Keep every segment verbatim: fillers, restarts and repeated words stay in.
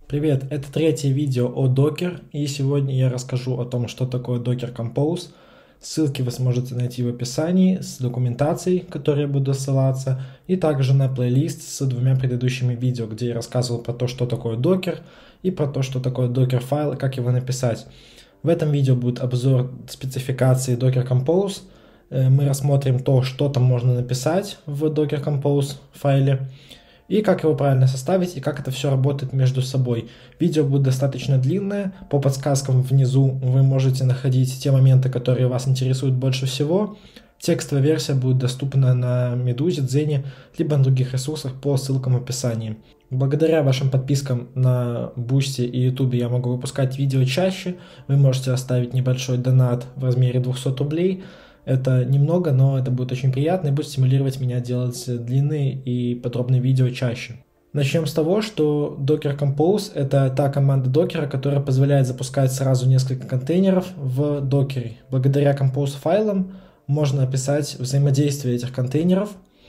Привет, это третье видео о Docker, и сегодня я расскажу о том, что такое Docker Compose. Ссылки вы сможете найти в описании с документацией, к которой я буду ссылаться, и также на плейлист с двумя предыдущими видео, где я рассказывал про то, что такое Docker, и про то, что такое Docker файл и как его написать. В этом видео будет обзор спецификации Docker Compose. Мы рассмотрим то, что там можно написать в Docker Compose файле, и как его правильно составить, и как это все работает между собой. Видео будет достаточно длинное, по подсказкам внизу вы можете находить те моменты, которые вас интересуют больше всего. Текстовая версия будет доступна на Медузе, Дзене, либо на других ресурсах по ссылкам в описании. Благодаря вашим подпискам на Boosty и YouTube я могу выпускать видео чаще. Вы можете оставить небольшой донат в размере двухсот рублей. Это немного, но это будет очень приятно и будет стимулировать меня делать длинные и подробные видео чаще. Начнем с того, что Docker Compose — это та команда докера, которая позволяет запускать сразу несколько контейнеров в докере. Благодаря Compose файлам можно описать взаимодействие этих контейнеров,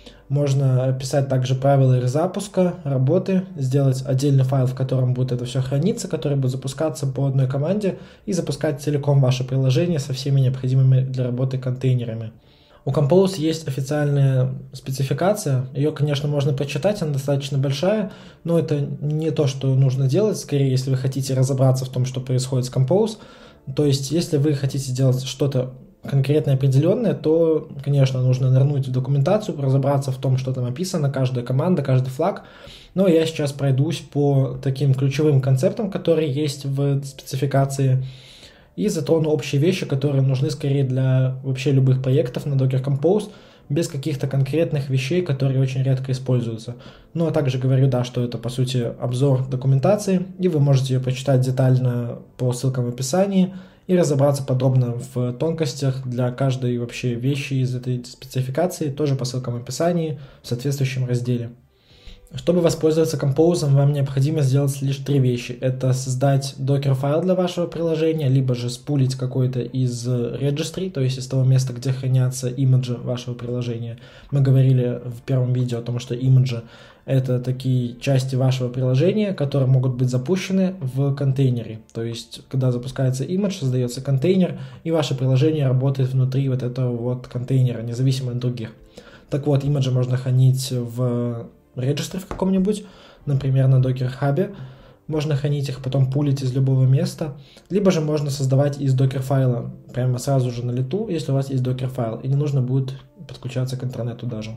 можно описать также правила их запуска, работы, сделать отдельный файл, в котором будет это все храниться, который будет запускаться по одной команде и запускать целиком ваше приложение со всеми необходимыми для работы контейнерами. У Compose есть официальная спецификация, ее, конечно, можно прочитать, она достаточно большая, но это не то, что нужно делать, скорее, если вы хотите разобраться в том, что происходит с Compose. То есть, если вы хотите делать что-то конкретно определенное, то, конечно, нужно нырнуть в документацию, разобраться в том, что там описано, каждая команда, каждый флаг. Но я сейчас пройдусь по таким ключевым концептам, которые есть в спецификации, и затрону общие вещи, которые нужны скорее для вообще любых проектов на Docker Compose, без каких-то конкретных вещей, которые очень редко используются. Ну а также говорю, да, что это по сути обзор документации, и вы можете ее прочитать детально по ссылкам в описании и разобраться подробно в тонкостях для каждой вообще вещи из этой спецификации, тоже по ссылкам в описании в соответствующем разделе. Чтобы воспользоваться Compose, вам необходимо сделать лишь три вещи. Это создать Docker файл для вашего приложения, либо же спулить какой-то из registry, то есть из того места, где хранятся имиджи вашего приложения. Мы говорили в первом видео о том, что имиджи — это такие части вашего приложения, которые могут быть запущены в контейнере. То есть, когда запускается имидж, создается контейнер, и ваше приложение работает внутри вот этого вот контейнера, независимо от других. Так вот, имиджи можно хранить в registry в каком-нибудь, например, на Docker Hub. Можно хранить их, потом пулить из любого места. Либо же можно создавать из Docker файла прямо сразу же на лету, если у вас есть Docker файл, и не нужно будет подключаться к интернету даже.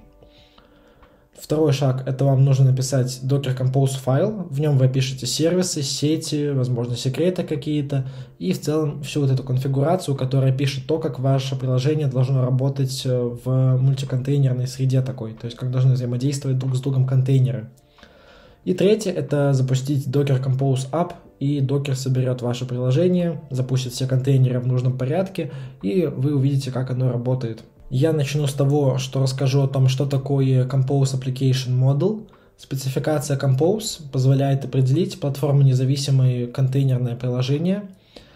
Второй шаг — это вам нужно написать Docker Compose файл, в нем вы пишете сервисы, сети, возможно, секреты какие-то, и в целом всю вот эту конфигурацию, которая пишет то, как ваше приложение должно работать в мультиконтейнерной среде такой, то есть как должны взаимодействовать друг с другом контейнеры. И третье — это запустить Docker Compose App, и Docker соберет ваше приложение, запустит все контейнеры в нужном порядке, и вы увидите, как оно работает. Я начну с того, что расскажу о том, что такое Compose Application Model. Спецификация Compose позволяет определить платформо-независимое контейнерное приложение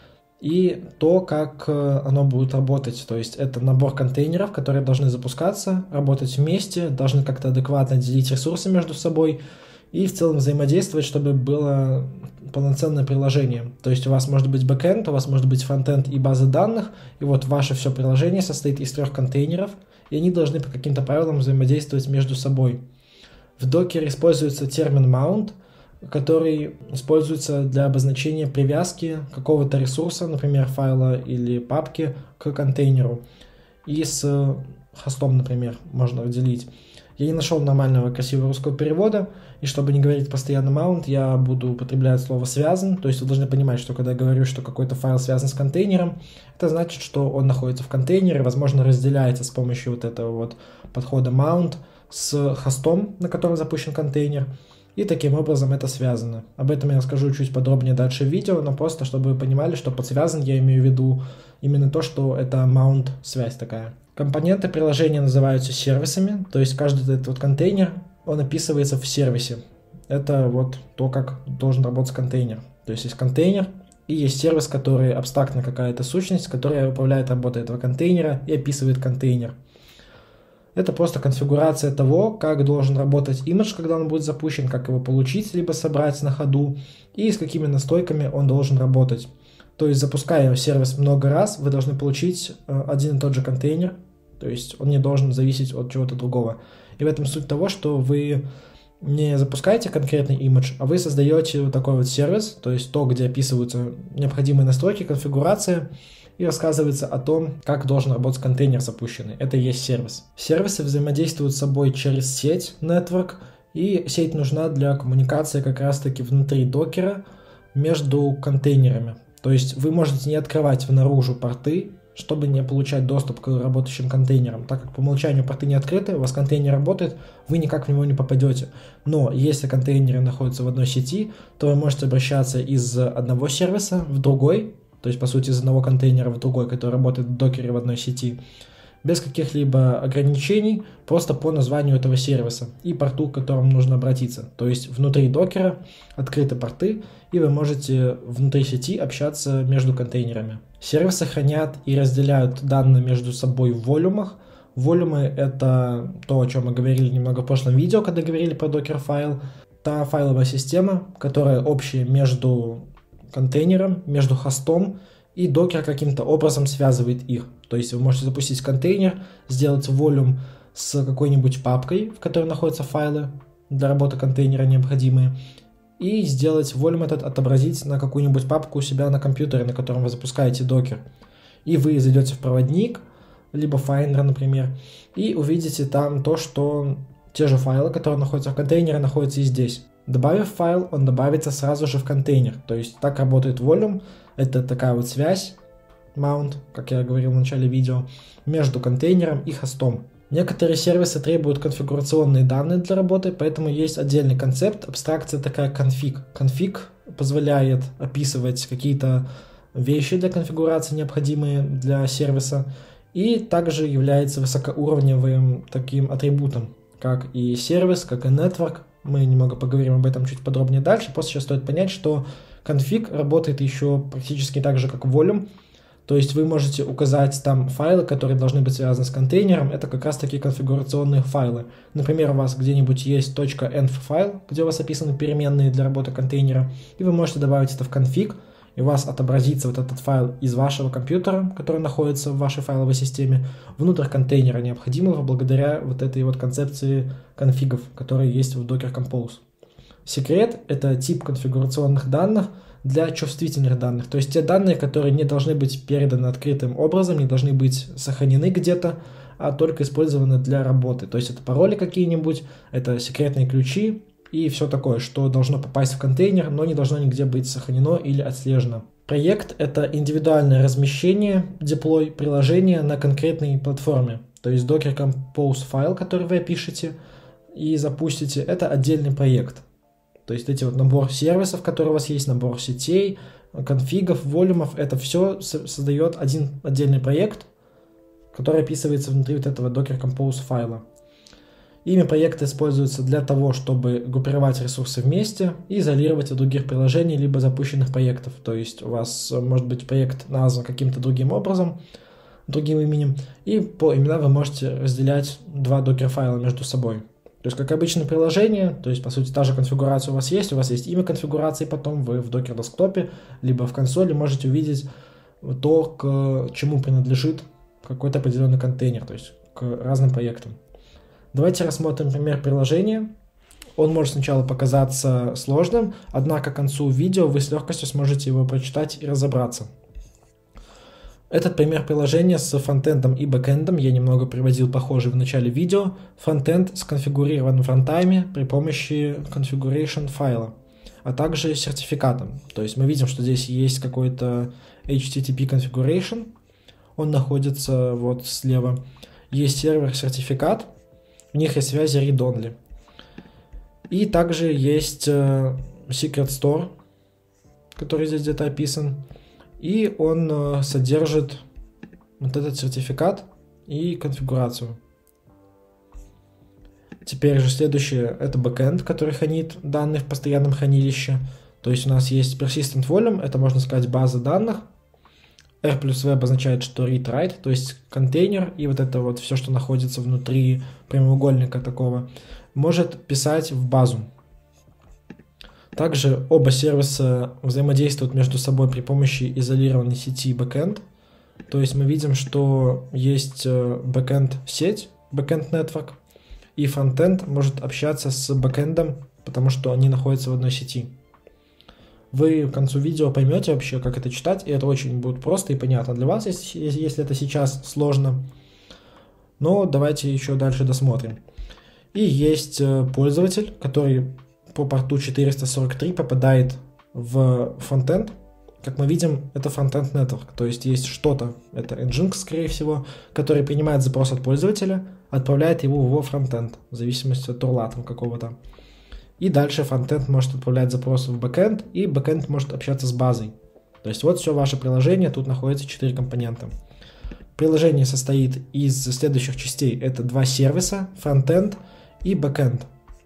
и то, как оно будет работать. То есть это набор контейнеров, которые должны запускаться, работать вместе, должны как-то адекватно делить ресурсы между собой и в целом взаимодействовать, чтобы было полноценное приложение. То есть у вас может быть бэкэнд, у вас может быть фронтенд и база данных, и вот ваше все приложение состоит из трех контейнеров, и они должны по каким-то правилам взаимодействовать между собой. В Docker используется термин mount, который используется для обозначения привязки какого-то ресурса, например, файла или папки, к контейнеру. И с хостом, например, можно разделить. Я не нашел нормального красивого русского перевода, и чтобы не говорить постоянно mount, я буду употреблять слово связан. То есть вы должны понимать, что когда я говорю, что какой-то файл связан с контейнером, это значит, что он находится в контейнере, возможно, разделяется с помощью вот этого вот подхода mount с хостом, на котором запущен контейнер, и таким образом это связано. Об этом я расскажу чуть подробнее дальше в видео, но просто чтобы вы понимали, что под связан я имею в виду именно то, что это mount связь такая. Компоненты приложения называются сервисами, то есть каждый этот вот контейнер, он описывается в сервисе. Это вот то, как должен работать контейнер. То есть есть контейнер и есть сервис, который абстрактная какая-то сущность, которая управляет работой этого контейнера и описывает контейнер. Это просто конфигурация того, как должен работать имидж, когда он будет запущен, как его получить, либо собрать на ходу, и с какими настройками он должен работать. То есть, запуская сервис много раз, вы должны получить один и тот же контейнер, то есть он не должен зависеть от чего-то другого. И в этом суть того, что вы не запускаете конкретный имидж, а вы создаете вот такой вот сервис, то есть то, где описываются необходимые настройки, конфигурация, и рассказывается о том, как должен работать контейнер запущенный. Это и есть сервис. Сервисы взаимодействуют с собой через сеть, network, и сеть нужна для коммуникации как раз-таки внутри докера между контейнерами. То есть вы можете не открывать наружу порты, чтобы не получать доступ к работающим контейнерам. Так как по умолчанию порты не открыты, у вас контейнер работает, вы никак в него не попадете. Но если контейнеры находятся в одной сети, то вы можете обращаться из одного сервиса в другой, то есть, по сути, из одного контейнера в другой, который работает в докере в одной сети, без каких-либо ограничений, просто по названию этого сервиса и порту, к которому нужно обратиться. То есть, внутри докера открыты порты, и вы можете внутри сети общаться между контейнерами. Сервисы хранят и разделяют данные между собой в волюмах. Волюмы — это то, о чем мы говорили немного в прошлом видео, когда говорили про докер-файл. Та файловая система, которая общая между контейнером, между хостом, и докер каким-то образом связывает их. То есть вы можете запустить контейнер, сделать волюм с какой-нибудь папкой, в которой находятся файлы для работы контейнера необходимые, и сделать волюм этот отобразить на какую-нибудь папку у себя на компьютере, на котором вы запускаете докер. И вы зайдете в проводник, либо Finder, например, и увидите там то, что те же файлы, которые находятся в контейнере, находятся и здесь. Добавив файл, он добавится сразу же в контейнер. То есть так работает Volume. Это такая вот связь, mount, как я говорил в начале видео, между контейнером и хостом. Некоторые сервисы требуют конфигурационные данные для работы, поэтому есть отдельный концепт, абстракция такая config. Config позволяет описывать какие-то вещи для конфигурации, необходимые для сервиса, и также является высокоуровневым таким атрибутом, как и сервис, как и network. Мы немного поговорим об этом чуть подробнее дальше. Просто сейчас стоит понять, что config работает еще практически так же, как volume. То есть вы можете указать там файлы, которые должны быть связаны с контейнером. Это как раз таки конфигурационные файлы. Например, у вас где-нибудь есть .env файл, где у вас описаны переменные для работы контейнера. И вы можете добавить это в config, и у вас отобразится вот этот файл из вашего компьютера, который находится в вашей файловой системе, внутрь контейнера необходимого благодаря вот этой вот концепции конфигов, которые есть в Docker Compose. Секрет — это тип конфигурационных данных для чувствительных данных, то есть те данные, которые не должны быть переданы открытым образом, не должны быть сохранены где-то, а только использованы для работы. То есть это пароли какие-нибудь, это секретные ключи и все такое, что должно попасть в контейнер, но не должно нигде быть сохранено или отслежено. Проект — это индивидуальное размещение, деплой приложения на конкретной платформе. То есть Docker Compose файл, который вы опишете и запустите, это отдельный проект. То есть эти вот набор сервисов, которые у вас есть, набор сетей, конфигов, волюмов, это все создает один отдельный проект, который описывается внутри вот этого Docker Compose файла. Имя проекта используется для того, чтобы группировать ресурсы вместе и изолировать от других приложений либо запущенных проектов. То есть у вас может быть проект назван каким-то другим образом, другим именем, и по именам вы можете разделять два Docker файла между собой. То есть, как обычное приложение, то есть, по сути, та же конфигурация у вас есть, у вас есть имя конфигурации, потом вы в Docker десктопе, либо в консоли можете увидеть то, к чему принадлежит какой-то определенный контейнер, то есть к разным проектам. Давайте рассмотрим пример приложения. Он может сначала показаться сложным, однако к концу видео вы с легкостью сможете его прочитать и разобраться. Этот пример приложения с фронтендом и бэкэндом я немного приводил похожий в начале видео. Фронтенд сконфигурирован в рантайме при помощи configuration файла, а также сертификатом. То есть мы видим, что здесь есть какой-то эйч ти ти пи configuration, он находится вот слева. Есть сервер-сертификат, в них есть связи read-only. И также есть Secret Store, который здесь где-то описан. И он э, содержит вот этот сертификат и конфигурацию. Теперь же следующее — это бэкэнд, который хранит данные в постоянном хранилище. То есть у нас есть persistent volume, это, можно сказать, база данных. R плюс V обозначает, что read-write, то есть контейнер и вот это вот все, что находится внутри прямоугольника такого, может писать в базу. Также оба сервиса взаимодействуют между собой при помощи изолированной сети backend. То есть мы видим, что есть backend сеть, backend network, и фронтенд может общаться с бэкэндом, потому что они находятся в одной сети. Вы к концу видео поймете вообще, как это читать, и это очень будет просто и понятно для вас, если, если это сейчас сложно. Но давайте еще дальше досмотрим. И есть пользователь, который по порту четыреста сорок три попадает в фронтенд. Как мы видим, это фронтенд network, то есть есть что-то, это Nginx, скорее всего, который принимает запрос от пользователя, отправляет его во фронтенд, в зависимости от урла там какого-то. И дальше фронтенд может отправлять запросы в бэкенд, и бэкенд может общаться с базой. То есть вот все ваше приложение, тут находится четыре компонента. Приложение состоит из следующих частей. Это два сервиса, фронтенд и бэкенд.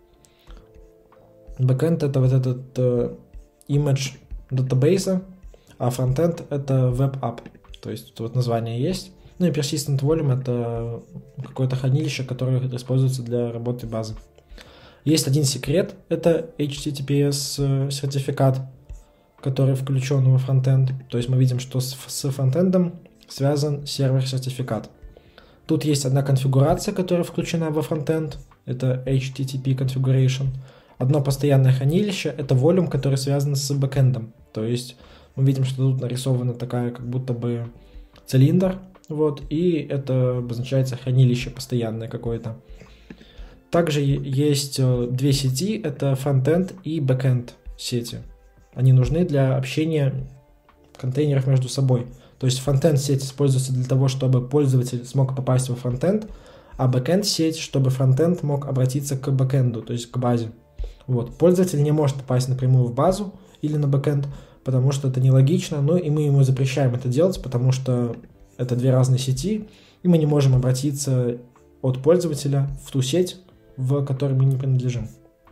Бэкенд это вот этот uh, image датабейса, а фронтенд это web-app. То есть вот название есть. Ну и persistent volume это какое-то хранилище, которое используется для работы базы. Есть один секрет, это эйч ти ти пи эс сертификат, который включен во фронтенд. То есть мы видим, что с, с фронтендом связан сервер-сертификат. Тут есть одна конфигурация, которая включена во фронтенд, это эйч ти ти пи configuration. Одно постоянное хранилище, это volume, который связан с бэкэндом. То есть мы видим, что тут нарисована такая как будто бы цилиндр, вот, и это обозначается хранилище постоянное какое-то. Также есть две сети, это фронтенд и бэкенд сети. Они нужны для общения контейнеров между собой. То есть фронтенд сеть используется для того, чтобы пользователь смог попасть во фронтенд, а бэкенд сеть, чтобы фронтенд мог обратиться к бэкенду, то есть к базе. Вот. Пользователь не может попасть напрямую в базу или на бэкенд, потому что это нелогично, но и мы ему запрещаем это делать, потому что это две разные сети, и мы не можем обратиться от пользователя в ту сеть, в которой мы не принадлежим.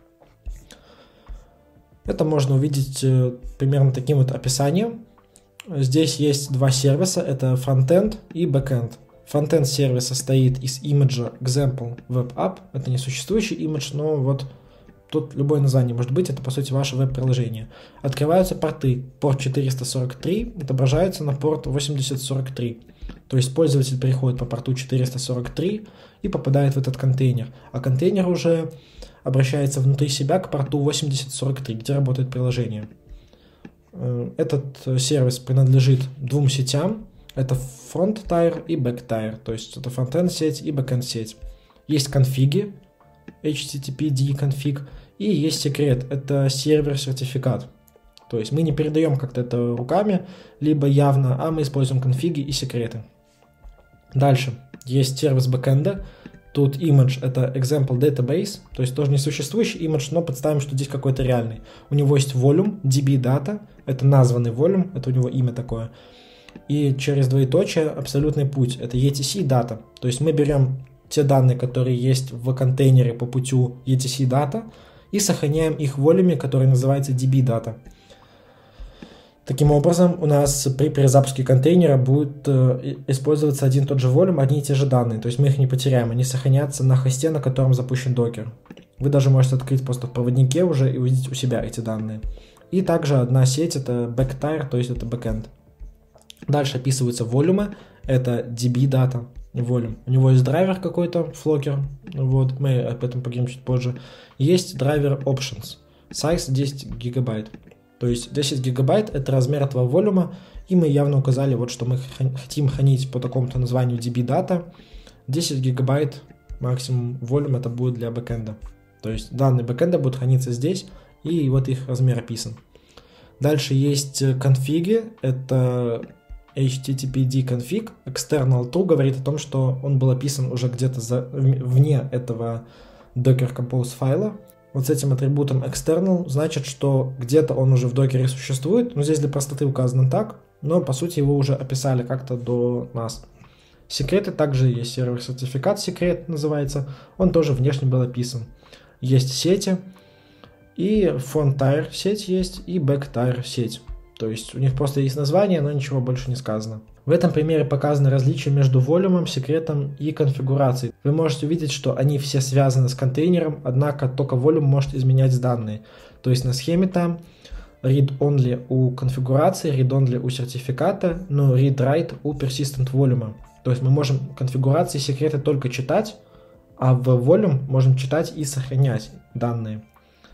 Это можно увидеть примерно таким вот описанием. Здесь есть два сервиса, это фронтенд и бэкенд. Фронтенд сервис состоит из имиджа example web app, это несуществующий имидж, но вот тут любое название может быть, это по сути ваше веб-приложение. Открываются порты, порт четыреста сорок три отображается на порт восемьдесят сорок три. То есть пользователь переходит по порту четыреста сорок три и попадает в этот контейнер. А контейнер уже обращается внутри себя к порту восемьдесят сорок три, где работает приложение. Этот сервис принадлежит двум сетям. Это front-tier и back-tier. То есть это фронтенд сеть и backend сеть. Есть конфиги, эйч ти ти пи ди конфиг, и есть секрет, это сервер-сертификат. То есть мы не передаем как-то это руками, либо явно, а мы используем конфиги и секреты. Дальше есть сервис бэкэнда. Тут image это example database, то есть тоже несуществующий image, но представим, что здесь какой-то реальный. У него есть volume, ди би data, это названный volume, это у него имя такое. И через двоеточие абсолютный путь, это и ти си data. То есть мы берем те данные, которые есть в контейнере по путю и ти си data, и сохраняем их в волюме, который называется ди би data. Таким образом, у нас при перезапуске контейнера будет э, использоваться один и тот же волюм, одни и те же данные. То есть мы их не потеряем, они сохранятся на хосте, на котором запущен докер. Вы даже можете открыть просто в проводнике уже и увидеть у себя эти данные. И также одна сеть, это back-tier, то есть это backend. Дальше описываются волюмы, это ди би data. Volume. У него есть драйвер какой-то, флокер, вот, мы об этом поговорим чуть позже. Есть драйвер options, size десять гигабайт. То есть десять гигабайт это размер этого волюма, и мы явно указали, вот, что мы хотим хранить по такому-то названию ди би data. десять гигабайт максимум волюм это будет для бэкэнда. То есть данные бэкэнда будут храниться здесь, и вот их размер описан. Дальше есть конфиги, это эйч ти ти пи ди config, external to говорит о том, что он был описан уже где-то за, вне этого docker compose файла. Вот с этим атрибутом external значит, что где-то он уже в докере существует, но здесь для простоты указано так, но по сути его уже описали как-то до нас. Секреты также есть, сервер-сертификат секрет называется, он тоже внешне был описан. Есть сети, и front-tier сеть есть, и back-tier сеть. То есть у них просто есть название, но ничего больше не сказано. В этом примере показаны различия между волюмом, секретом и конфигурацией. Вы можете увидеть, что они все связаны с контейнером, однако только волюм может изменять данные. То есть на схеме там read-only у конфигурации, read-only у сертификата, но read-write у persistent volume. То есть мы можем конфигурации и секреты только читать, а в volume можем читать и сохранять данные.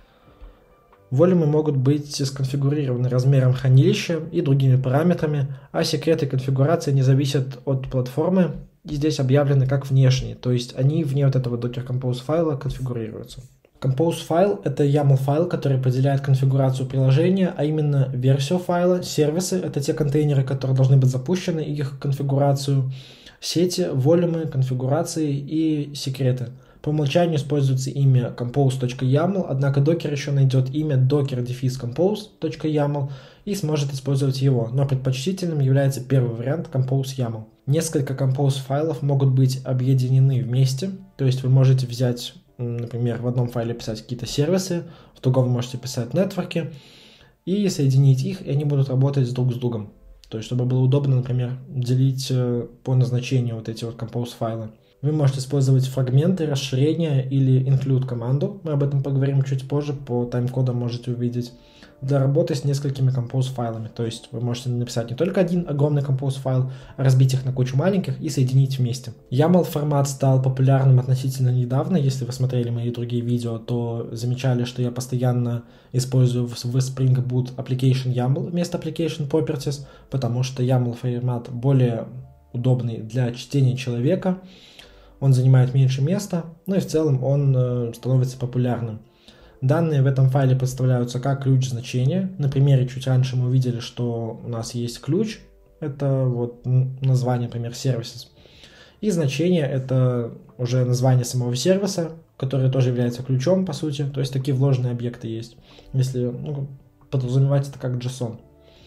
Волюмы могут быть сконфигурированы размером хранилища и другими параметрами, а секреты конфигурации не зависят от платформы и здесь объявлены как внешние, то есть они вне вот этого Docker Compose файла конфигурируются. Compose файл — это ямл файл, который определяет конфигурацию приложения, а именно версию файла. Сервисы — это те контейнеры, которые должны быть запущены, и их конфигурацию. Сети, волюмы, конфигурации и секреты. По умолчанию используется имя compose.yaml, однако докер еще найдет имя docker-compose.yaml и сможет использовать его, но предпочтительным является первый вариант compose.yaml. Несколько compose файлов могут быть объединены вместе, то есть вы можете взять, например, в одном файле писать какие-то сервисы, в другом вы можете писать нетворки и соединить их, и они будут работать друг с другом. То есть чтобы было удобно, например, делить по назначению вот эти вот compose файлы. Вы можете использовать фрагменты, расширения или include команду. Мы об этом поговорим чуть позже, по тайм-кодам можете увидеть. Для работы с несколькими compose файлами. То есть вы можете написать не только один огромный compose файл, а разбить их на кучу маленьких и соединить вместе. ямл формат стал популярным относительно недавно. Если вы смотрели мои другие видео, то замечали, что я постоянно использую в Spring Boot application YAML вместо application properties, потому что ямл формат более удобный для чтения человека. Он занимает меньше места, ну и в целом он э, становится популярным. Данные в этом файле представляются как ключ значения. На примере чуть раньше мы увидели, что у нас есть ключ, это вот название, например, services. И значение — это уже название самого сервиса, который тоже является ключом, по сути. То есть такие вложенные объекты есть, если ну, подразумевать это как JSON.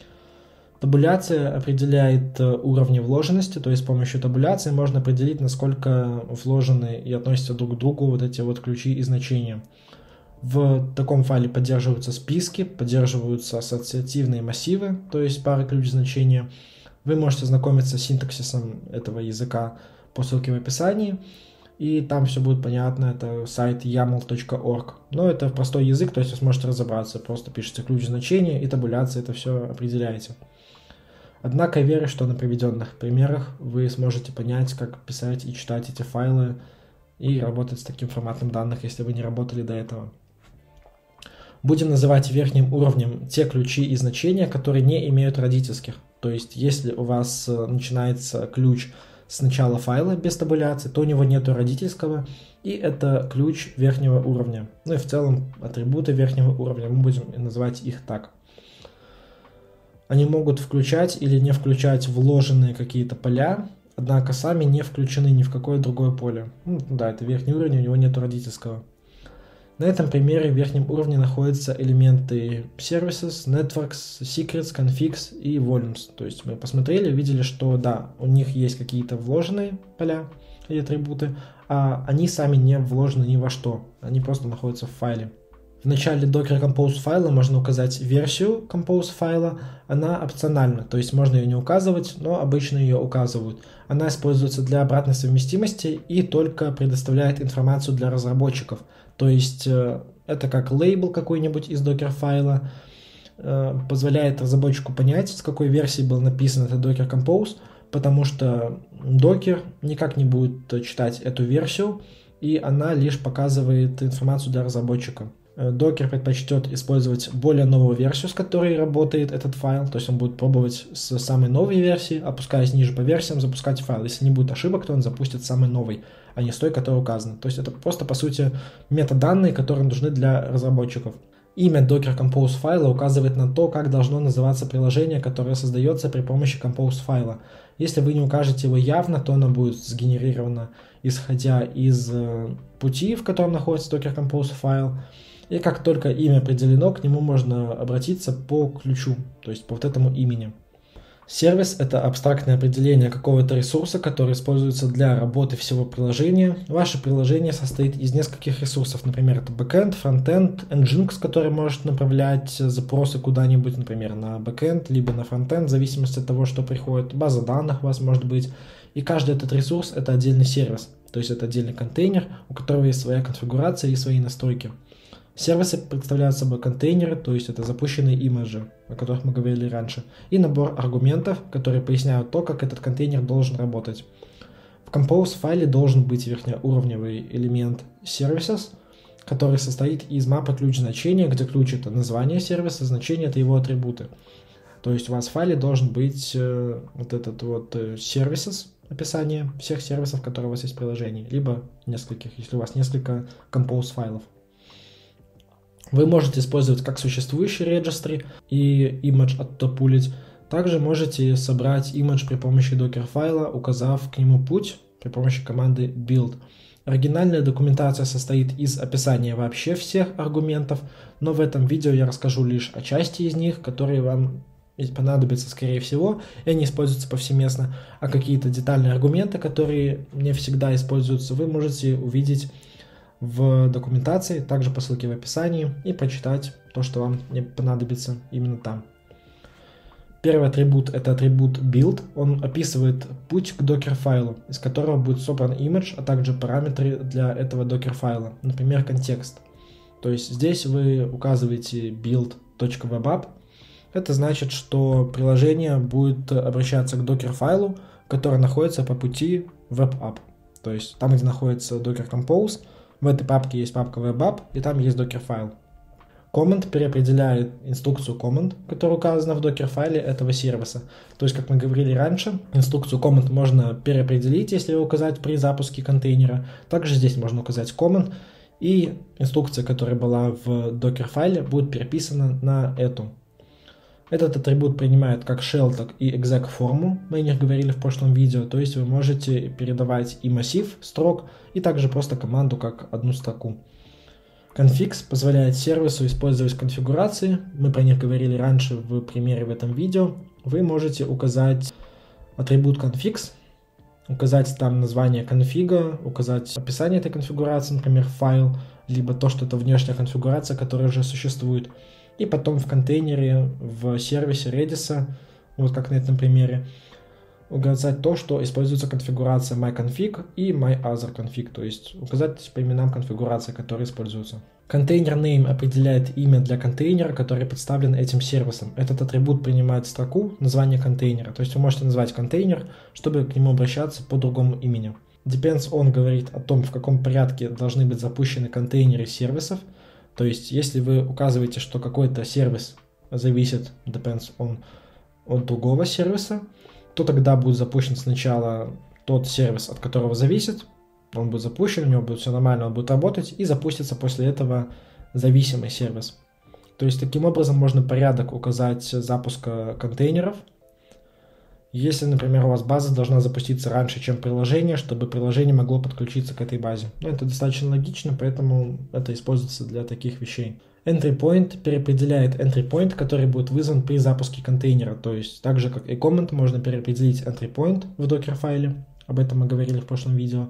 Табуляция определяет уровни вложенности, то есть с помощью табуляции можно определить, насколько вложены и относятся друг к другу вот эти вот ключи и значения. В таком файле поддерживаются списки, поддерживаются ассоциативные массивы, то есть пары ключ-значения. Вы можете знакомиться с синтаксисом этого языка по ссылке в описании, и там все будет понятно, это сайт yaml точка org. Но это простой язык, то есть вы сможете разобраться, просто пишите ключ-значения и табуляция, это все определяете. Однако я верю, что на приведенных примерах вы сможете понять, как писать и читать эти файлы и работать с таким форматом данных, если вы не работали до этого. Будем называть верхним уровнем те ключи и значения, которые не имеют родительских. То есть, если у вас начинается ключ с начала файла без табуляции, то у него нету родительского, и это ключ верхнего уровня. Ну и в целом атрибуты верхнего уровня, мы будем называть их так. Они могут включать или не включать вложенные какие-то поля, однако сами не включены ни в какое другое поле. Ну, да, это верхний уровень, у него нет родительского. На этом примере в верхнем уровне находятся элементы services, networks, secrets, configs и volumes. То есть мы посмотрели, видели, что да, у них есть какие-то вложенные поля и атрибуты, а они сами не вложены ни во что, они просто находятся в файле. В начале Docker Compose файла можно указать версию Compose файла, она опциональна, то есть можно ее не указывать, но обычно ее указывают. Она используется для обратной совместимости и только предоставляет информацию для разработчиков. То есть э, это как лейбл какой-нибудь из Docker файла, э, позволяет разработчику понять, с какой версии был написан этот Docker Compose, потому что Docker никак не будет читать эту версию, и она лишь показывает информацию для разработчика. Docker предпочтет использовать более новую версию, с которой работает этот файл, то есть он будет пробовать с самой новой версии, опускаясь ниже по версиям, запускать файл. Если не будет ошибок, то он запустит самый новый, а не с той, которая указана. То есть это просто, по сути, метаданные, которые нужны для разработчиков. Имя Docker Compose файла указывает на то, как должно называться приложение, которое создается при помощи Compose файла. Если вы не укажете его явно, то оно будет сгенерировано, исходя из пути, в котором находится Docker Compose файл. И как только имя определено, к нему можно обратиться по ключу, то есть по вот этому имени. Сервис — это абстрактное определение какого-то ресурса, который используется для работы всего приложения. Ваше приложение состоит из нескольких ресурсов, например, это бэкэнд, фронтенд, Nginx, который может направлять запросы куда-нибудь, например, на бэкэнд, либо на фронтенд, в зависимости от того, что приходит. База данных у вас может быть. И каждый этот ресурс — это отдельный сервис, то есть это отдельный контейнер, у которого есть своя конфигурация и свои настройки. Сервисы представляют собой контейнеры, то есть это запущенные имиджи, о которых мы говорили раньше, и набор аргументов, которые поясняют то, как этот контейнер должен работать. В Compose файле должен быть верхнеуровневый элемент services, который состоит из мапы ключ-значения, где ключ — это название сервиса, значение — это его атрибуты. То есть у вас в файле должен быть э, вот этот вот э, services, описание всех сервисов, которые у вас есть в приложении, либо нескольких, если у вас несколько Compose файлов. Вы можете использовать как существующий registry и image оттопулить. Также можете собрать image при помощи докер файла, указав к нему путь при помощи команды build. Оригинальная документация состоит из описания вообще всех аргументов, но в этом видео я расскажу лишь о части из них, которые вам понадобятся скорее всего, и они используются повсеместно, а какие-то детальные аргументы, которые не всегда используются, вы можете увидеть в документации, также по ссылке в описании, и прочитать то, что вам не понадобится именно там. Первый атрибут — это атрибут build. Он описывает путь к докер файлу, из которого будет собран image, а также параметры для этого докер файла, например, контекст. То есть здесь вы указываете build.webapp. Это значит, что приложение будет обращаться к докер файлу, который находится по пути webapp. То есть там, где находится Docker Compose, в этой папке есть папка webapp, и там есть докер файл. Comment переопределяет инструкцию comment, которая указана в докер файле этого сервиса. То есть, как мы говорили раньше, инструкцию comment можно переопределить, если ее указать при запуске контейнера. Также здесь можно указать comment, и инструкция, которая была в докер файле, будет переписана на эту. Этот атрибут принимает как shell, так и exec форму, мы о них говорили в прошлом видео, то есть вы можете передавать и массив строк, и также просто команду как одну строку. Configs позволяет сервису использовать конфигурации, мы про них говорили раньше в примере в этом видео. Вы можете указать атрибут configs, указать там название конфига, указать описание этой конфигурации, например, файл, либо то, что это внешняя конфигурация, которая уже существует. И потом в контейнере, в сервисе Redis, вот как на этом примере, указать то, что используется конфигурация myConfig и myOtherConfig, то есть указать по именам конфигурации, которые используются. Контейнер name определяет имя для контейнера, который представлен этим сервисом. Этот атрибут принимает строку название контейнера, то есть вы можете назвать контейнер, чтобы к нему обращаться по другому имени. Depends on говорит о том, в каком порядке должны быть запущены контейнеры сервисов. То есть, если вы указываете, что какой-то сервис зависит, depends on, от другого сервиса, то тогда будет запущен сначала тот сервис, от которого зависит, он будет запущен, у него будет все нормально, он будет работать, и запустится после этого зависимый сервис. То есть, таким образом можно порядок указать запуска контейнеров. Если, например, у вас база должна запуститься раньше, чем приложение, чтобы приложение могло подключиться к этой базе. Ну, это достаточно логично, поэтому это используется для таких вещей. Entry point переопределяет entry point, который будет вызван при запуске контейнера. То есть, так же как и comment, можно переопределить entry point в докер файле. Об этом мы говорили в прошлом видео.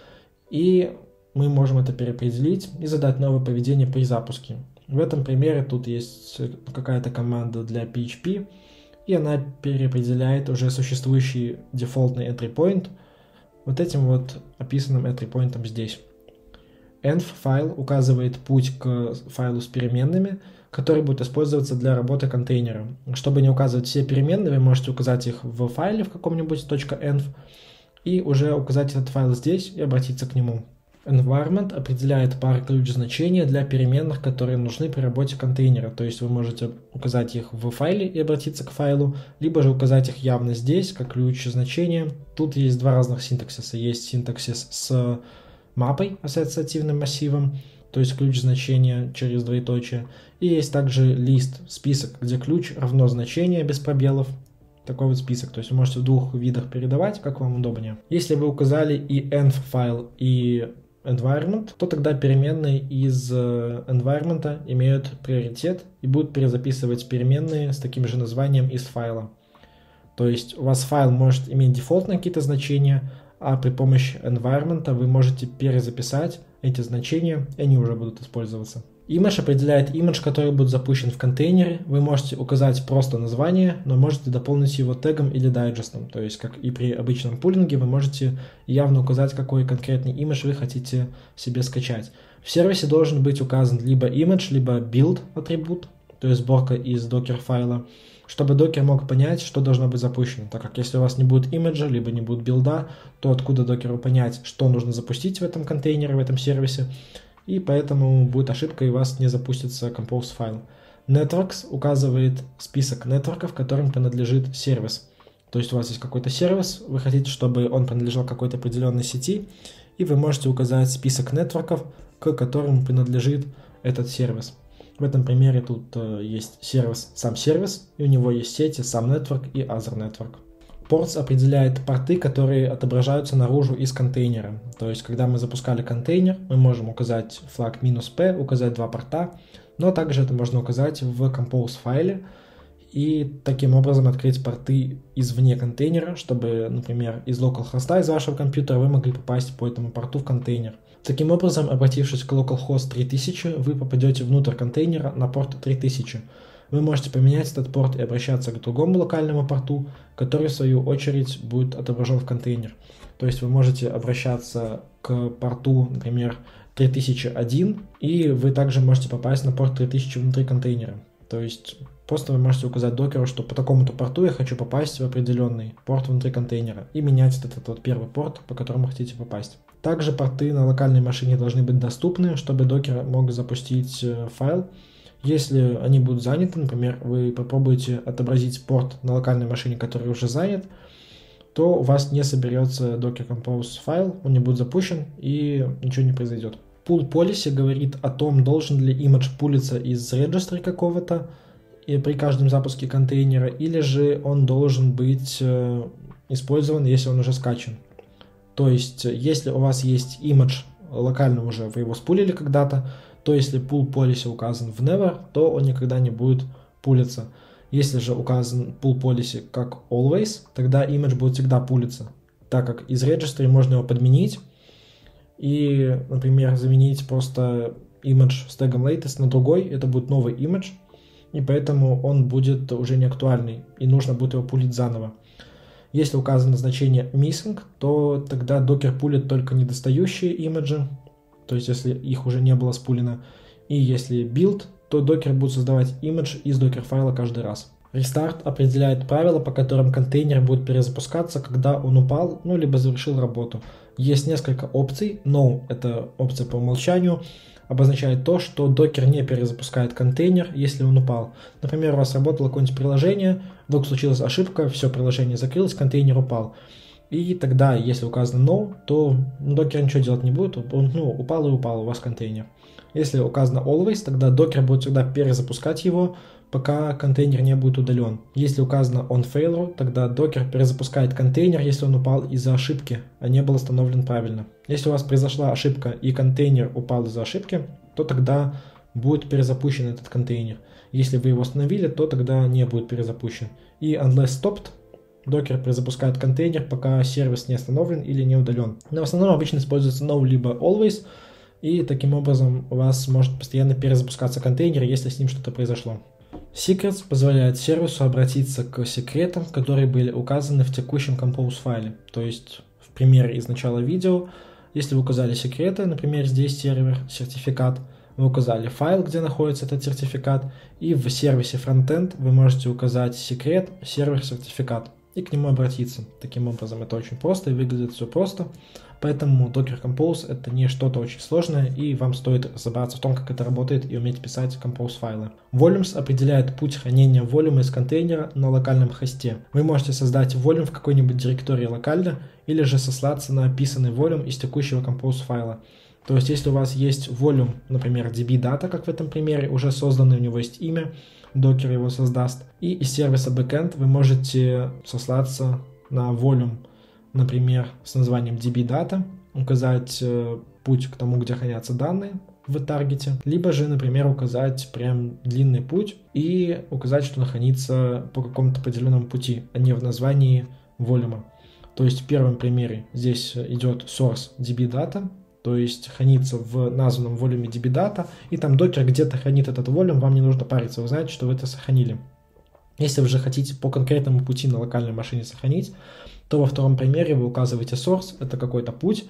И мы можем это переопределить и задать новое поведение при запуске. В этом примере тут есть какая-то команда для пи эйч пи, и она переопределяет уже существующий дефолтный entry point вот этим вот описанным entry point здесь. Env файл указывает путь к файлу с переменными, который будет использоваться для работы контейнера. Чтобы не указывать все переменные, вы можете указать их в файле в каком-нибудь .env и уже указать этот файл здесь и обратиться к нему. Environment определяет пары ключ-значения для переменных, которые нужны при работе контейнера. То есть вы можете указать их в файле и обратиться к файлу, либо же указать их явно здесь, как ключ-значения. Тут есть два разных синтаксиса. Есть синтаксис с мапой, ассоциативным массивом, то есть ключ-значения через двоеточие. И есть также лист, список, где ключ равно значение без пробелов. Такой вот список, то есть вы можете в двух видах передавать, как вам удобнее. Если вы указали и env файл, и environment, то тогда переменные из environment имеют приоритет и будут перезаписывать переменные с таким же названием из файла. То есть у вас файл может иметь дефолтные какие-то значения, а при помощи environment вы можете перезаписать эти значения, и они уже будут использоваться. Image определяет имидж, который будет запущен в контейнере. Вы можете указать просто название, но можете дополнить его тегом или дайджестом. То есть, как и при обычном пулинге, вы можете явно указать, какой конкретный имидж вы хотите себе скачать. В сервисе должен быть указан либо image, либо build атрибут, то есть сборка из докер файла, чтобы докер мог понять, что должно быть запущено. Так как если у вас не будет имиджа, либо не будет билда, то откуда докеру понять, что нужно запустить в этом контейнере, в этом сервисе, и поэтому будет ошибка и у вас не запустится compose файл. Networks указывает список нетворков, которым принадлежит сервис. То есть у вас есть какой-то сервис, вы хотите, чтобы он принадлежал какой-то определенной сети, и вы можете указать список нетворков, к которым принадлежит этот сервис. В этом примере тут э, есть сервис, сам сервис, и у него есть сети, сам network и other network. Ports определяет порты, которые отображаются наружу из контейнера. То есть, когда мы запускали контейнер, мы можем указать флаг "-p", указать два порта, но также это можно указать в compose файле и таким образом открыть порты извне контейнера, чтобы, например, из localhost из вашего компьютера вы могли попасть по этому порту в контейнер. Таким образом, обратившись к localhost три тысячи, вы попадете внутрь контейнера на порт три тысячи. Вы можете поменять этот порт и обращаться к другому локальному порту, который в свою очередь будет отображен в контейнер. То есть вы можете обращаться к порту, например, три тысячи один, и вы также можете попасть на порт три тысячи внутри контейнера. То есть просто вы можете указать докеру, что по такому-то порту я хочу попасть в определенный порт внутри контейнера, и менять этот вот первый порт, по которому хотите попасть. Также порты на локальной машине должны быть доступны, чтобы докер мог запустить файл. Если они будут заняты, например, вы попробуете отобразить порт на локальной машине, который уже занят, то у вас не соберется Docker Compose файл, он не будет запущен и ничего не произойдет. Pull Policy говорит о том, должен ли image пулиться из регистра какого-то при каждом запуске контейнера, или же он должен быть использован, если он уже скачан. То есть, если у вас есть image локально уже, вы его спулили когда-то, то если pull policy указан в never, то он никогда не будет пулиться. Если же указан pull policy как always, тогда image будет всегда пулиться, так как из registry можно его подменить и, например, заменить просто image с тегом latest на другой, это будет новый image, и поэтому он будет уже не актуальный, и нужно будет его пулить заново. Если указано значение missing, то тогда докер пулит только недостающие имиджи, то есть если их уже не было спулено, и если build, то докер будет создавать имидж из докер файла каждый раз. Restart определяет правила, по которым контейнер будет перезапускаться, когда он упал, ну либо завершил работу. Есть несколько опций. No – это опция по умолчанию, обозначает то, что докер не перезапускает контейнер, если он упал. Например, у вас работало какое-нибудь приложение, вдруг случилась ошибка, все, приложение закрылось, контейнер упал. И тогда, если указано no, то докер ничего делать не будет, он ну, упал и упал у вас контейнер. Если указано always, тогда докер будет всегда перезапускать его, пока контейнер не будет удален. Если указано on failure, тогда докер перезапускает контейнер, если он упал из-за ошибки, а не был установлен правильно. Если у вас произошла ошибка и контейнер упал из-за ошибки, то тогда будет перезапущен этот контейнер. Если вы его установили, то тогда не будет перезапущен. И unless stopped, докер перезапускает контейнер, пока сервис не остановлен или не удален. Но в основном обычно используется no либо always, и таким образом у вас может постоянно перезапускаться контейнер, если с ним что-то произошло. Secrets позволяет сервису обратиться к секретам, которые были указаны в текущем compose файле. То есть в примере из начала видео, если вы указали секреты, например, здесь сервер, сертификат, вы указали файл, где находится этот сертификат, и в сервисе frontend вы можете указать секрет, сервер, сертификат, и к нему обратиться. Таким образом, это очень просто и выглядит все просто. Поэтому Docker Compose это не что-то очень сложное, и вам стоит разобраться в том, как это работает, и уметь писать compose файлы. Volumes определяет путь хранения волюма из контейнера на локальном хосте. Вы можете создать volume в какой-нибудь директории локально, или же сослаться на описанный volume из текущего compose файла. То есть, если у вас есть volume, например, db-data, как в этом примере, уже созданный, у него есть имя, докер его создаст, и из сервиса backend вы можете сослаться на volume, например, с названием db-data, указать э, путь к тому, где хранятся данные, в таргете, либо же, например, указать прям длинный путь и указать, что он хранится по какому-то определенному пути, а не в названии волюма. То есть в первом примере здесь идет source dbdata, то есть хранится в названном волюме dbdata, и там докер где-то хранит этот волюм, вам не нужно париться, вы знаете, что вы это сохранили. Если вы же хотите по конкретному пути на локальной машине сохранить, то во втором примере вы указываете source, это какой-то путь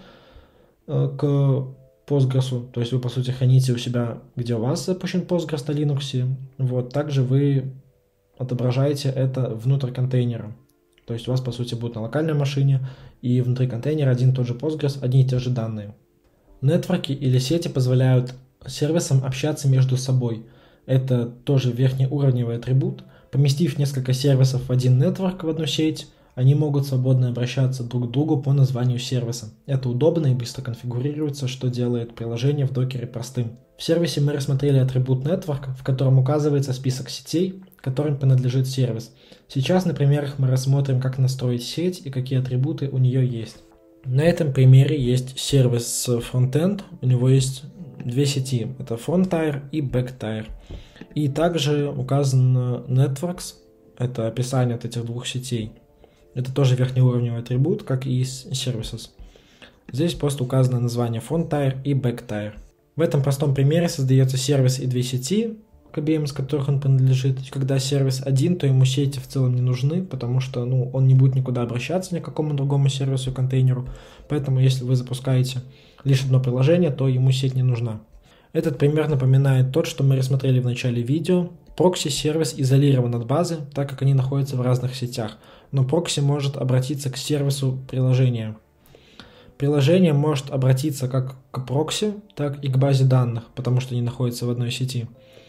э, к Postgres, то есть вы по сути храните у себя, где у вас запущен Postgres на Linux, вот, также вы отображаете это внутрь контейнера, то есть у вас по сути будет на локальной машине и внутри контейнера один и тот же Postgres, одни и те же данные. Нетворки или сети позволяют сервисам общаться между собой, это тоже верхнеуровневый атрибут. Поместив несколько сервисов в один нетворк, в одну сеть, они могут свободно обращаться друг к другу по названию сервиса. Это удобно и быстро конфигурируется, что делает приложение в докере простым. В сервисе мы рассмотрели атрибут Network, в котором указывается список сетей, которым принадлежит сервис. Сейчас на примерах мы рассмотрим, как настроить сеть и какие атрибуты у нее есть. На этом примере есть сервис Frontend, у него есть две сети, это FrontTire и BackTire. И также указан Networks, это описание от этих двух сетей. Это тоже верхнеуровневый атрибут, как и из Services. Здесь просто указано название FrontTire и BackTire. В этом простом примере создается сервис и две сети, к обеим из которых он принадлежит. Когда сервис один, то ему сети в целом не нужны, потому что ну, он не будет никуда обращаться ни к какому другому сервису и контейнеру. Поэтому если вы запускаете лишь одно приложение, то ему сеть не нужна. Этот пример напоминает тот, что мы рассмотрели в начале видео. Прокси-сервис изолирован от базы, так как они находятся в разных сетях, но прокси может обратиться к сервису приложения. Приложение может обратиться как к прокси, так и к базе данных, потому что они находятся в одной сети.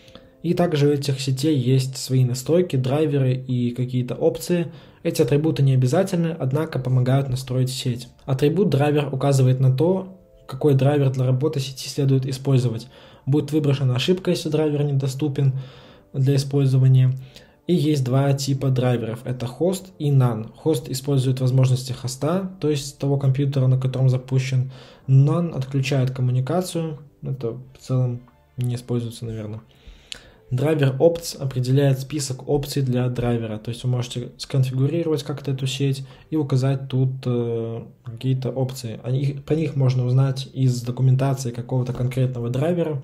И также у этих сетей есть свои настройки, драйверы и какие-то опции. Эти атрибуты не обязательны, однако помогают настроить сеть. Атрибут драйвер указывает на то, какой драйвер для работы сети следует использовать. Будет выброшена ошибка, если драйвер недоступен для использования. И есть два типа драйверов, это хост и none. Хост использует возможности хоста, то есть того компьютера, на котором запущен. None отключает коммуникацию, это в целом не используется, наверное. Драйвер opts определяет список опций для драйвера, то есть вы можете сконфигурировать как-то эту сеть и указать тут э, какие-то опции. Они, про них можно узнать из документации какого-то конкретного драйвера.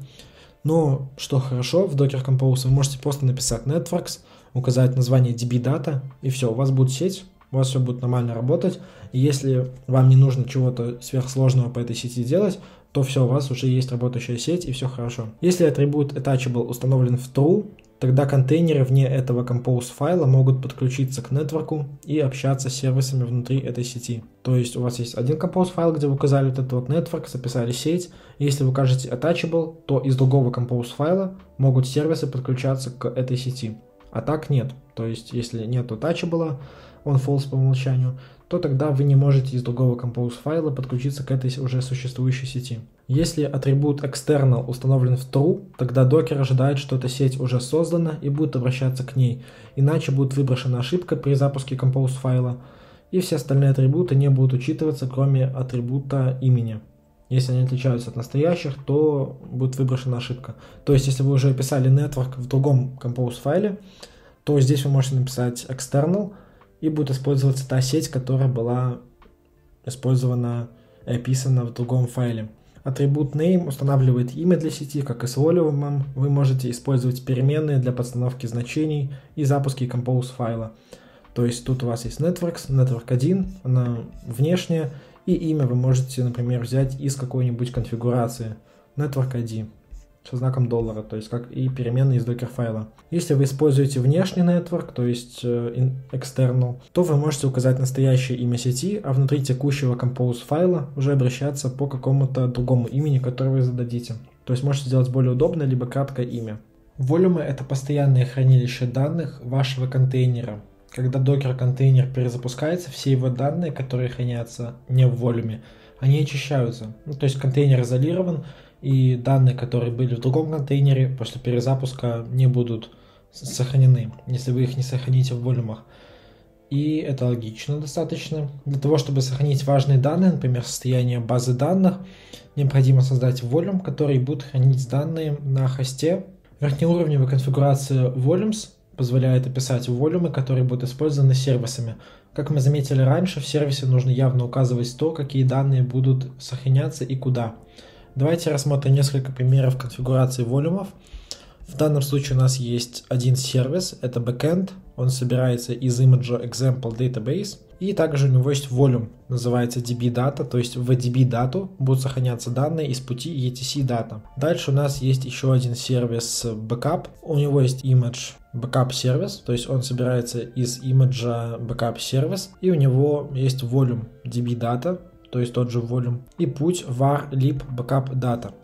Но что хорошо, в Docker Compose вы можете просто написать Networks, указать название dbdata, и все, у вас будет сеть, у вас все будет нормально работать. И если вам не нужно чего-то сверхсложного по этой сети делать, то все, у вас уже есть работающая сеть и все хорошо. Если атрибут attachable установлен в true, тогда контейнеры вне этого compose файла могут подключиться к нетворку и общаться с сервисами внутри этой сети. То есть у вас есть один compose файл, где вы указали вот этот вот network, записали сеть. Если вы укажете attachable, то из другого compose файла могут сервисы подключаться к этой сети. А так нет. То есть если нет attachable, он false по умолчанию, то тогда вы не можете из другого compose файла подключиться к этой уже существующей сети. Если атрибут external установлен в true, тогда докер ожидает, что эта сеть уже создана и будет обращаться к ней, иначе будет выброшена ошибка при запуске compose файла, и все остальные атрибуты не будут учитываться, кроме атрибута имени. Если они отличаются от настоящих, то будет выброшена ошибка. То есть если вы уже описали network в другом compose файле, то здесь вы можете написать external, и будет использоваться та сеть, которая была использована и описана в другом файле. Атрибут name устанавливает имя для сети, как и с волюмом. Вы можете использовать переменные для подстановки значений и запуска compose файла. То есть тут у вас есть networks, network один, она внешняя, и имя вы можете, например, взять из какой-нибудь конфигурации network ай ди со знаком доллара, то есть как и переменные из докер файла. Если вы используете внешний network, то есть external, то вы можете указать настоящее имя сети, а внутри текущего compose файла уже обращаться по какому-то другому имени, которое вы зададите. То есть можете сделать более удобное, либо краткое имя. Волюмы — это постоянное хранилище данных вашего контейнера. Когда докер-контейнер перезапускается, все его данные, которые хранятся не в волюме, они очищаются. Ну, то есть контейнер изолирован, и данные, которые были в другом контейнере, после перезапуска не будут сохранены, если вы их не сохраните в волюмах. и это логично достаточно. Для того, чтобы сохранить важные данные, например, состояние базы данных, необходимо создать volume, который будет хранить данные на хосте. Верхнеуровневая конфигурация volumes позволяет описать волюмы, которые будут использованы сервисами. Как мы заметили раньше, в сервисе нужно явно указывать то, какие данные будут сохраняться и куда. Давайте рассмотрим несколько примеров конфигурации волюмов. В данном случае у нас есть один сервис, это backend, он собирается из имиджа example database, и также у него есть volume, называется db-data, то есть в db-data будут сохраняться данные из пути и и ти си-data. Дальше у нас есть еще один сервис backup, у него есть image backup сервис, то есть он собирается из имиджа backup сервис, и у него есть volume db-data, то есть тот же volume, и путь var lib backup data.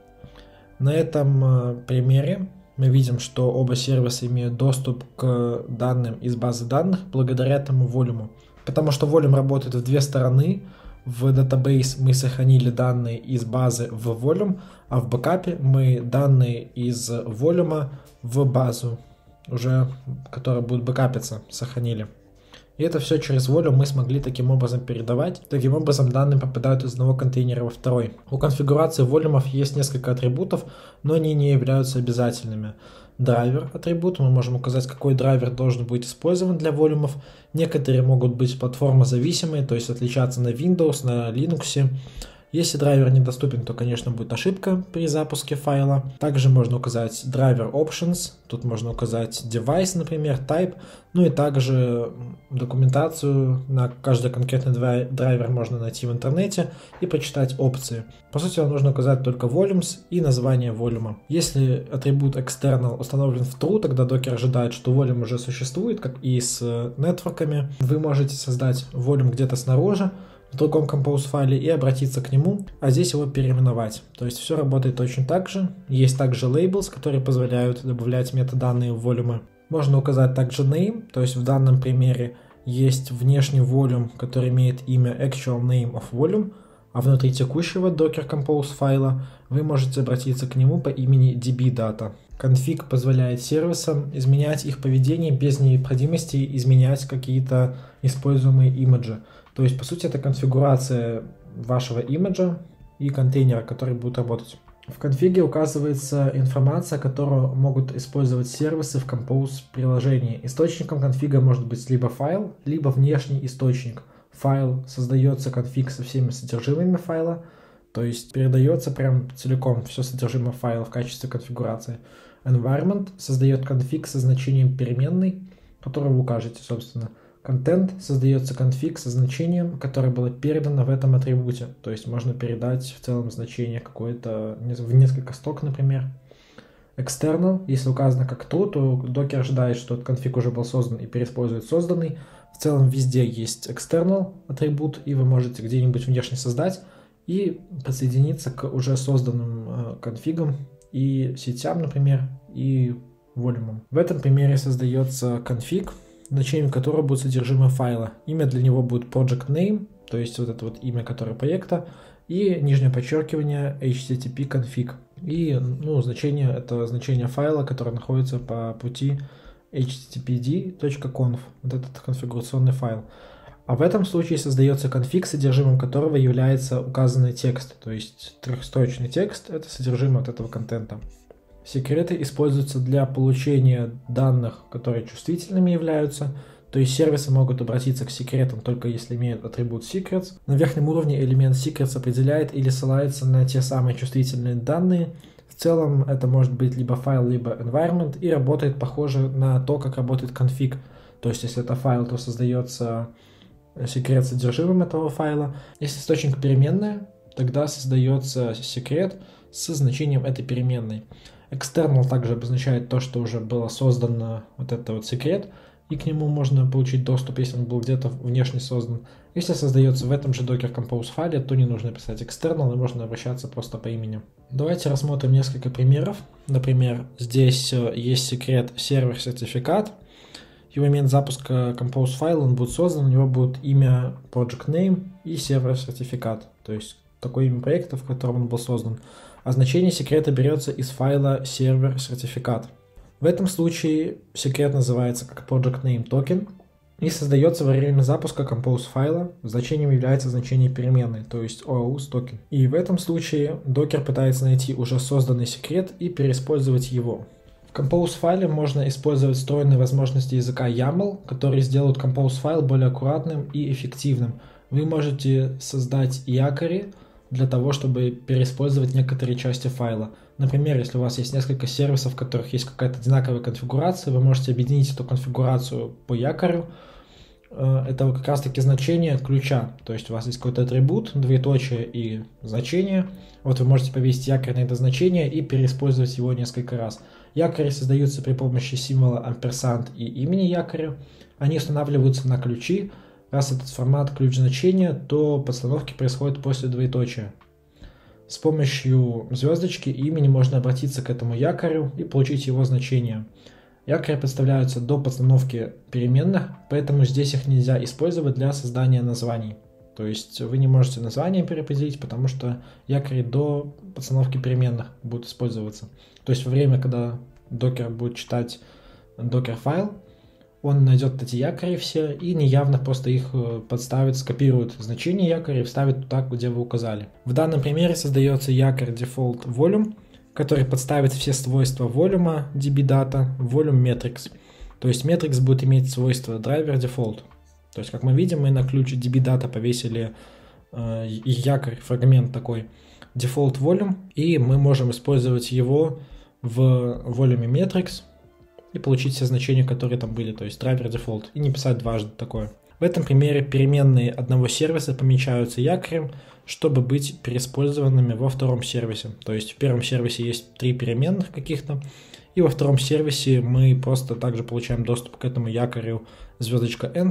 На этом примере мы видим, что оба сервиса имеют доступ к данным из базы данных благодаря этому волюму. Потому что volume работает в две стороны. В database мы сохранили данные из базы в volume, а в бэкапе мы данные из volume в базу, уже, которая будет бэкапиться, сохранили. И это все через volume мы смогли таким образом передавать. Таким образом данные попадают из одного контейнера во второй. У конфигурации волюмов есть несколько атрибутов, но они не являются обязательными. Драйвер атрибут, мы можем указать, какой драйвер должен быть использован для волюмов. Некоторые могут быть платформозависимые, то есть отличаться на Windows, на Linux. Если драйвер недоступен, то, конечно, будет ошибка при запуске файла. Также можно указать driver options, тут можно указать device, например, type, ну и также документацию на каждый конкретный драйвер можно найти в интернете и почитать опции. По сути, вам нужно указать только volumes и название волюма. Если атрибут external установлен в true, тогда докер ожидает, что volume уже существует, как и с нетворками. Вы можете создать volume где-то снаружи, в другом compose файле и обратиться к нему, а здесь его переименовать. То есть все работает точно так же. Есть также labels, которые позволяют добавлять метаданные в волюмы. Можно указать также name, то есть в данном примере есть внешний volume, который имеет имя actual name of volume, а внутри текущего docker compose файла вы можете обратиться к нему по имени db-data. Конфиг позволяет сервисам изменять их поведение без необходимости изменять какие-то используемые имиджи. То есть, по сути, это конфигурация вашего имиджа и контейнера, который будет работать. В конфиге указывается информация, которую могут использовать сервисы в Compose приложении. Источником конфига может быть либо файл, либо внешний источник. Файл создается конфиг со всеми содержимыми файла, то есть передается прям целиком все содержимое файла в качестве конфигурации. Environment создает конфиг со значением переменной, которую вы укажете, собственно. Контент создается конфиг со значением, которое было передано в этом атрибуте. То есть можно передать в целом значение какое-то в несколько строк, например. External, если указано как true, то докер ожидает, что этот конфиг уже был создан и переиспользует созданный. В целом везде есть external атрибут, и вы можете где-нибудь внешне создать и присоединиться к уже созданным конфигам и сетям, например, и волюмам. В этом примере создается конфиг, значением которого будет содержимое файла. Имя для него будет project name, то есть вот это вот имя, которое проекта, и нижнее подчеркивание эйч ти ти пи config. И ну, значение это значение файла, которое находится по пути эйч ти ти пи ди точка конф, вот этот конфигурационный файл. А в этом случае создается конфиг, содержимым которого является указанный текст, то есть трехстрочный текст — это содержимое вот этого контента. Секреты используются для получения данных, которые чувствительными являются, то есть сервисы могут обратиться к секретам только если имеют атрибут secrets. На верхнем уровне элемент secrets определяет или ссылается на те самые чувствительные данные. В целом это может быть либо файл, либо environment, и работает похоже на то, как работает конфиг. То есть если это файл, то создается секрет с содержимым этого файла. Если источник переменная, тогда создается секрет со значением этой переменной. External также обозначает то, что уже было создано вот это вот секрет, и к нему можно получить доступ, если он был где-то внешне создан. Если создается в этом же Docker Compose файле, то не нужно писать external, и можно обращаться просто по имени. Давайте рассмотрим несколько примеров. Например, здесь есть секрет сервер-сертификат. И в момент запуска Compose файла он будет создан, у него будет имя project name и сервер-сертификат, то есть такое имя проекта, в котором он был создан. А значение секрета берется из файла сервер-сертификат. В этом случае секрет называется как project name token, и создается во время запуска Compose файла. Значением является значение переменной, то есть OAuth токен. И в этом случае Docker пытается найти уже созданный секрет и переиспользовать его. В Compose файле можно использовать встроенные возможности языка ямл, которые сделают Compose файл более аккуратным и эффективным. Вы можете создать якори для того, чтобы переиспользовать некоторые части файла. Например, если у вас есть несколько сервисов, в которых есть какая-то одинаковая конфигурация, вы можете объединить эту конфигурацию по якорю. Это как раз таки значение ключа. То есть у вас есть какой-то атрибут, двоеточие и значение. Вот вы можете повесить якорь на это значение и переиспользовать его несколько раз. Якори создаются при помощи символа амперсанд и имени якоря. Они устанавливаются на ключи. Раз этот формат ключ значения, то подстановки происходят после двоеточия. С помощью звездочки и имени можно обратиться к этому якорю и получить его значение. Якори подставляются до подстановки переменных, поэтому здесь их нельзя использовать для создания названий. То есть вы не можете название переопределить, потому что якори до подстановки переменных будут использоваться. То есть во время, когда Docker будет читать Docker файл, он найдет эти якори все и неявно просто их подставит, скопирует значение якоря и вставит туда, где вы указали. В данном примере создается якорь default volume, который подставит все свойства volume dbData в volume metrics. То есть metrics будет иметь свойство driver default. То есть, как мы видим, мы на ключ dbData повесили э, якорь, фрагмент такой default volume, и мы можем использовать его в volume metrics и получить все значения, которые там были, то есть driver default, и не писать дважды такое. В этом примере переменные одного сервиса помечаются якорем, чтобы быть переиспользованными во втором сервисе. То есть в первом сервисе есть три переменных каких-то, и во втором сервисе мы просто также получаем доступ к этому якорю звездочка env,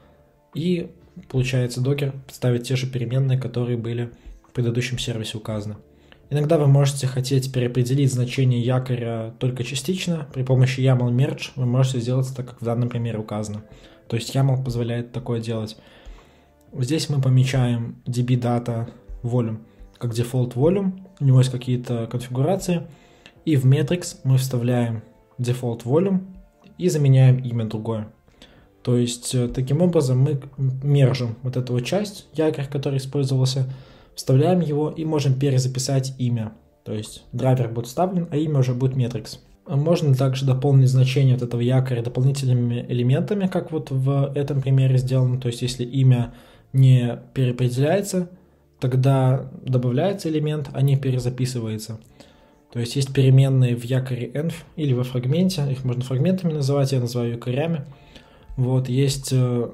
и получается Docker ставит те же переменные, которые были в предыдущем сервисе указаны. Иногда вы можете хотеть переопределить значение якоря только частично. При помощи ямл merge вы можете сделать так, как в данном примере указано. То есть ямл позволяет такое делать. Здесь мы помечаем dbData volume как default volume. У него есть какие-то конфигурации. И в metrics мы вставляем default volume и заменяем имя другое. То есть таким образом мы мержим вот эту вот часть, якорь, который использовался, вставляем его и можем перезаписать имя. То есть драйвер будет вставлен, а имя уже будет metrics. Можно также дополнить значение вот этого якоря дополнительными элементами, как вот в этом примере сделано. То есть если имя не переопределяется, тогда добавляется элемент, а не перезаписывается. То есть есть переменные в якоре env или во фрагменте, их можно фрагментами называть, я называю якорями. Вот есть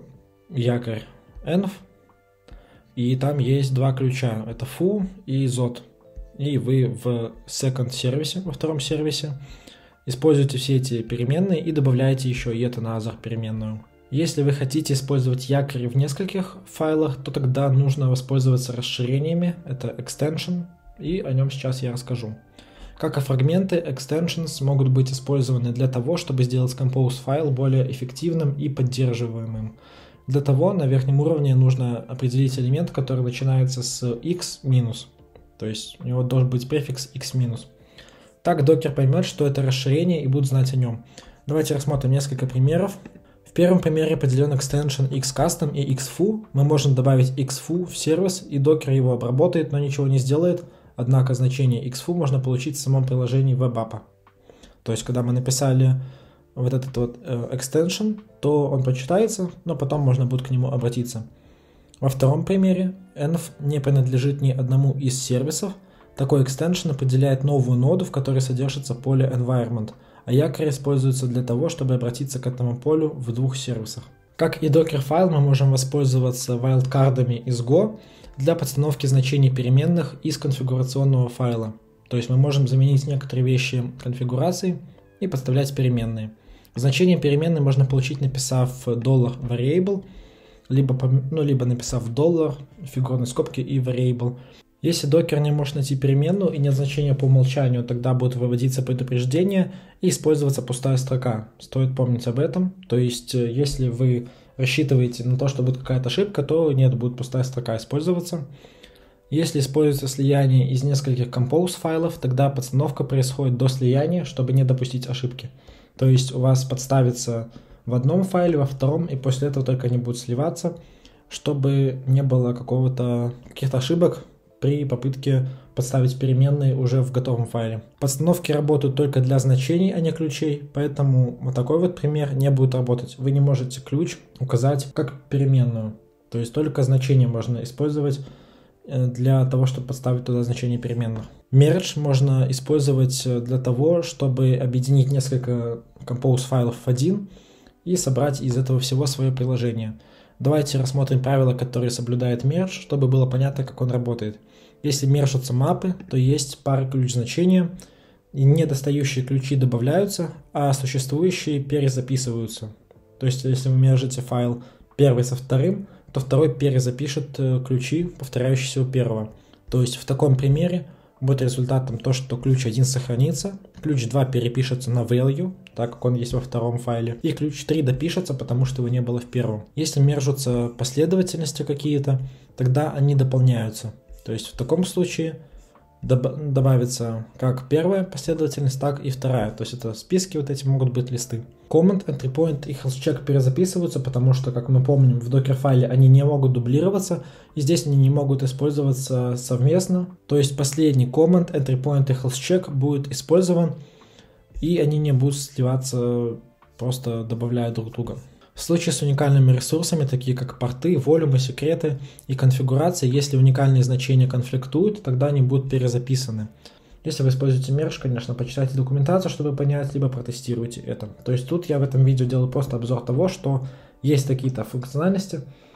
якорь env, и там есть два ключа, это foo и zot. И вы в second сервисе, во втором сервисе, используете все эти переменные и добавляете еще и это на other переменную. Если вы хотите использовать якори в нескольких файлах, то тогда нужно воспользоваться расширениями, это extension, и о нем сейчас я расскажу. Как и фрагменты, extensions могут быть использованы для того, чтобы сделать Compose файл более эффективным и поддерживаемым. Для того на верхнем уровне нужно определить элемент, который начинается с x минус, то есть у него должен быть префикс x минус. Так Docker поймет, что это расширение и будет знать о нем. Давайте рассмотрим несколько примеров. В первом примере определен extension xcustom и xfoo. Мы можем добавить xfoo в сервис, и Docker его обработает, но ничего не сделает. Однако значение xfoo можно получить в самом приложении WebApp. То есть, когда мы написали вот этот вот э, extension, то он почитается, но потом можно будет к нему обратиться. Во втором примере env не принадлежит ни одному из сервисов. Такой extension определяет новую ноду, в которой содержится поле environment, а якорь используется для того, чтобы обратиться к этому полю в двух сервисах. Как и Docker файл, мы можем воспользоваться wildcard'ами из Go для подстановки значений переменных из конфигурационного файла. То есть мы можем заменить некоторые вещи конфигурацией и подставлять переменные. Значение переменной можно получить, написав $variable, либо, ну, либо написав $, фигурной скобки и variable. Если Docker не может найти переменную и нет значения по умолчанию, тогда будет выводиться предупреждение и использоваться пустая строка. Стоит помнить об этом. То есть, если вы рассчитываете на то, что будет какая-то ошибка, то нет, будет пустая строка использоваться. Если используется слияние из нескольких Compose файлов, тогда подстановка происходит до слияния, чтобы не допустить ошибки. То есть у вас подставится в одном файле, во втором, и после этого только они будут сливаться, чтобы не было какого-то каких-то ошибок при попытке подставить переменные уже в готовом файле. Подстановки работают только для значений, а не ключей, поэтому вот такой вот пример не будет работать. Вы не можете ключ указать как переменную, то есть только значение можно использовать для того, чтобы подставить туда значение переменных. Merge можно использовать для того, чтобы объединить несколько Compose файлов в один и собрать из этого всего свое приложение. Давайте рассмотрим правила, которые соблюдает Merge, чтобы было понятно, как он работает. Если мержатся мапы, то есть пары ключ значения, и недостающие ключи добавляются, а существующие перезаписываются. То есть, если вы мержите файл первый со вторым, то второй перезапишет ключи, повторяющиеся у первого. То есть, в таком примере будет результатом то, что ключ один сохранится, ключ два перепишется на value, так как он есть во втором файле, и ключ три допишется, потому что его не было в первом. Если мержатся последовательности какие-то, тогда они дополняются. То есть в таком случае доб- добавится как первая последовательность, так и вторая. То есть это списки, вот эти могут быть листы. Comment, entry point и health check перезаписываются, потому что, как мы помним, в докер файле они не могут дублироваться, и здесь они не могут использоваться совместно. То есть последний comment, entry point и health check будет использован, и они не будут сливаться, просто добавляя друг друга. В случае с уникальными ресурсами, такие как порты, волюмы, секреты и конфигурации, если уникальные значения конфликтуют, тогда они будут перезаписаны. Если вы используете Merge, конечно, почитайте документацию, чтобы понять, либо протестируйте это. То есть тут я в этом видео делаю просто обзор того, что есть такие-то функциональности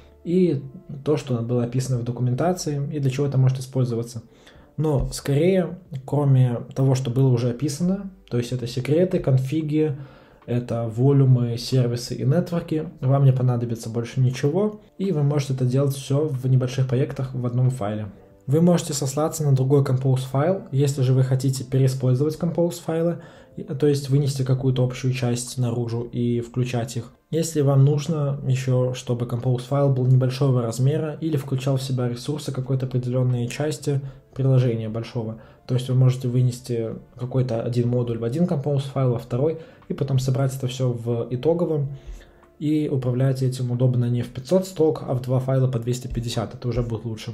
и то, что было описано в документации и для чего это может использоваться. Но скорее, кроме того, что было уже описано, то есть это секреты, конфиги, это волюмы, сервисы и нетворки, вам не понадобится больше ничего, и вы можете это делать все в небольших проектах в одном файле. Вы можете сослаться на другой Compose файл, если же вы хотите переиспользовать Compose файлы, то есть вынести какую-то общую часть наружу и включать их. Если вам нужно еще, чтобы Compose файл был небольшого размера или включал в себя ресурсы какой-то определенной части приложения большого, то есть вы можете вынести какой-то один модуль в один Compose файл, во второй, и потом собрать это все в итоговом, и управлять этим удобно не в пятьсот строк, а в два файла по двести пятьдесят, это уже будет лучше.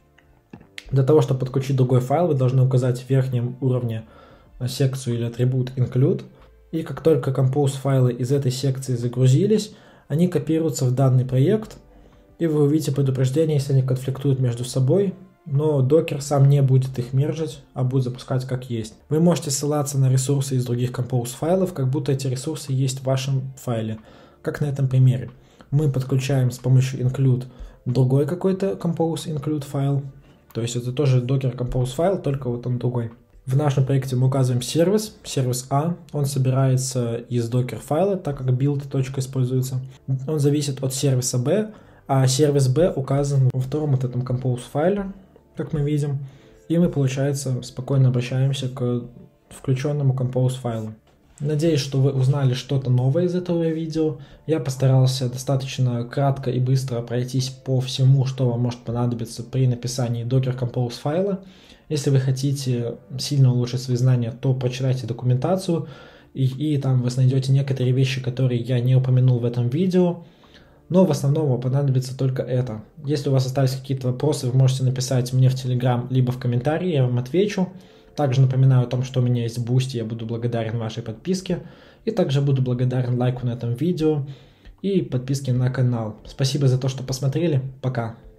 Для того, чтобы подключить другой файл, вы должны указать в верхнем уровне секцию или атрибут include, и как только Compose файлы из этой секции загрузились, они копируются в данный проект, и вы увидите предупреждение, если они конфликтуют между собой, но докер сам не будет их мержить, а будет запускать как есть. Вы можете ссылаться на ресурсы из других Compose файлов, как будто эти ресурсы есть в вашем файле, как на этом примере. Мы подключаем с помощью include другой какой-то Compose include файл, то есть это тоже Docker Compose файл, только вот он другой. В нашем проекте мы указываем сервис, сервис А, он собирается из Docker файла, так как build точка используется. Он зависит от сервиса B, а сервис B указан во втором вот этом Compose файле, как мы видим. И мы, получается, спокойно обращаемся к включенному Compose файлу. Надеюсь, что вы узнали что-то новое из этого видео. Я постарался достаточно кратко и быстро пройтись по всему, что вам может понадобиться при написании Docker Compose файла. Если вы хотите сильно улучшить свои знания, то прочитайте документацию, и, и там вы найдете некоторые вещи, которые я не упомянул в этом видео. Но в основном вам понадобится только это. Если у вас остались какие-то вопросы, вы можете написать мне в Telegram, либо в комментарии, я вам отвечу. Также напоминаю о том, что у меня есть Boosty, я буду благодарен вашей подписке. И также буду благодарен лайку на этом видео и подписке на канал. Спасибо за то, что посмотрели. Пока.